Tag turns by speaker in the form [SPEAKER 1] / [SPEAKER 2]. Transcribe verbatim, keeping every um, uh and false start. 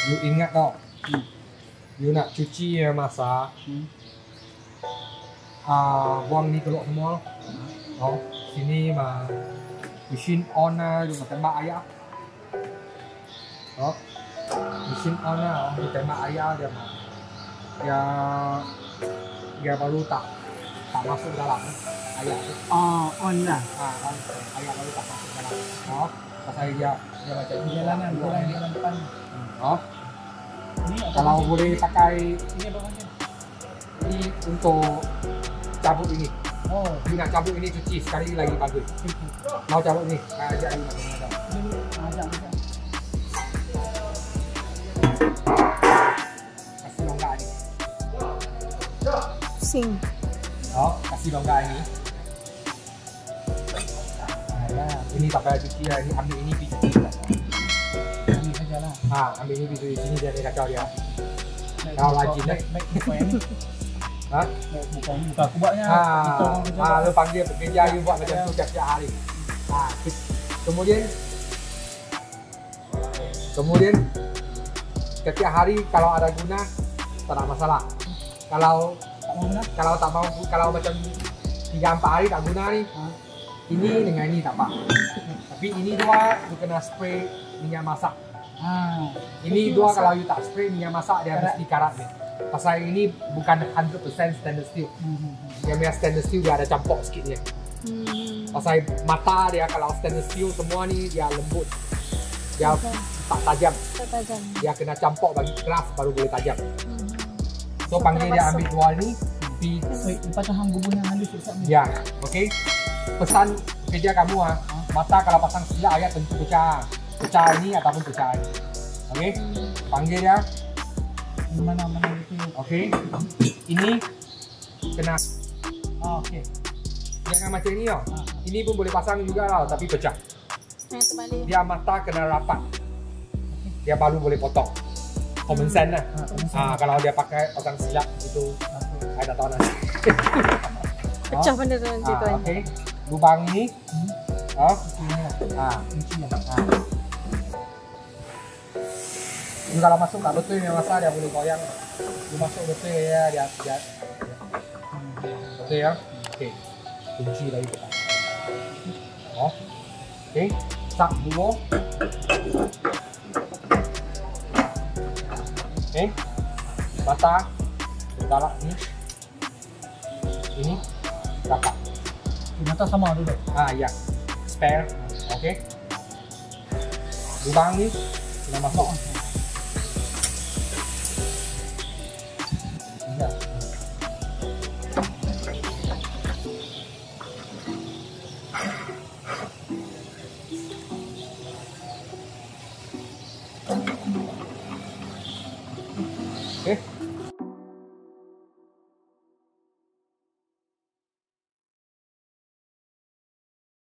[SPEAKER 1] You ingat tau, hmm. you nak cuci masak, hmm. uh, buang ni keluar semua. Hmm. Oh, sini mah mesin on lah, you tembak ayah. Oh, mesin on lah, you tembak ayah dia mah. Dia dia baru tak tak masuk dalam ayah tu.
[SPEAKER 2] Oh, on lah.
[SPEAKER 1] Ah, on. Ayah baru tak masuk dalam. Oh, pasal dia dia macam ni
[SPEAKER 2] jalanan, jalan jalan depan.
[SPEAKER 1] Oh. Ini kalau boleh pakai
[SPEAKER 2] ini apa macam?
[SPEAKER 1] Ini untuk cabut ini.
[SPEAKER 2] Oh,
[SPEAKER 1] you nak cabut ini cuci sekali lagi bagus. Mau cabut ni, ajak you macam mana.
[SPEAKER 2] Ini ajak ajak.
[SPEAKER 1] Kasih longgar ni.
[SPEAKER 3] Sing.
[SPEAKER 1] Oh, kasih longgar ni. Nah, ini tak payah cuci lah. Ini ambil ini pergi cuci lah.
[SPEAKER 2] Ini saja lah.
[SPEAKER 1] Ha, ambil ini pergi cuci. Sini dia ada kacau dia. Kalau rajin lah.
[SPEAKER 2] Baik, bukan ini.
[SPEAKER 1] Ha?
[SPEAKER 2] Bukan ini. Bukan aku buatnya.
[SPEAKER 1] Ha, ha, lu panggil pekerja you buat macam tu tiap-tiap hari. Ha, kemudian kemudian setiap hari kalau ada guna tak ada masalah. Kalau
[SPEAKER 2] tak mau guna,
[SPEAKER 1] kalau tak mau kalau macam tiga empat hari tak guna ni, ha? Ini dengan ini tak apa. Tapi ini dua you kena spray minyak masak.
[SPEAKER 2] Ha.
[SPEAKER 1] Ini dua kalau you tak spray minyak masak dia karat. Mesti karat ni. Pasal ini bukan one hundred percent stainless steel. Hmm. Yang punya stainless steel dia ada campur sikitnya. Hmm. Pasal mata dia kalau stainless steel semua ni dia lembut. Dia okay. tak tajam.
[SPEAKER 3] Tak tajam.
[SPEAKER 1] Dia kena campur bagi keras baru boleh tajam. Hmm. So, so panggil dia ambil dua ni.
[SPEAKER 2] Wait, lepas tu hang bubur yang halus sikit ni.
[SPEAKER 1] Ya, okey. Pesan kerja kamu ah, mata kalau pasang silap ayat tentu pecah. Pecah ini ataupun pecah ini. Okey. Panggil dia.
[SPEAKER 2] Mana mana itu.
[SPEAKER 1] Okey. Ini kena.
[SPEAKER 2] Oh, okey.
[SPEAKER 1] Jangan macam ini tau. Ha. Ini pun boleh pasang juga tau, tapi pecah.
[SPEAKER 3] Yang terbalik.
[SPEAKER 1] Dia mata kena rapat. Dia baru boleh potong. Common sense lah. Ha, common sense. Ha, kalau dia pakai pasang silap itu, saya dah tahu nanti.
[SPEAKER 3] Pecah benda tu nanti tu.
[SPEAKER 1] Okey. Lubang ni. Hmm. Oh. Ha. Ha. Ini kalau masuk tak betul yang masa dia boleh goyang. Dia masuk betul ya dia dia. Betul ya. Okey. Kunci lagi kita. Oh. Okey. Sak dulu. Okey. Mata dalam ni. Ini dapat.
[SPEAKER 2] Mata sama dulu.
[SPEAKER 1] Ah ya. Spare. Okey. Lubang ni kena masuk. Ya. Okey.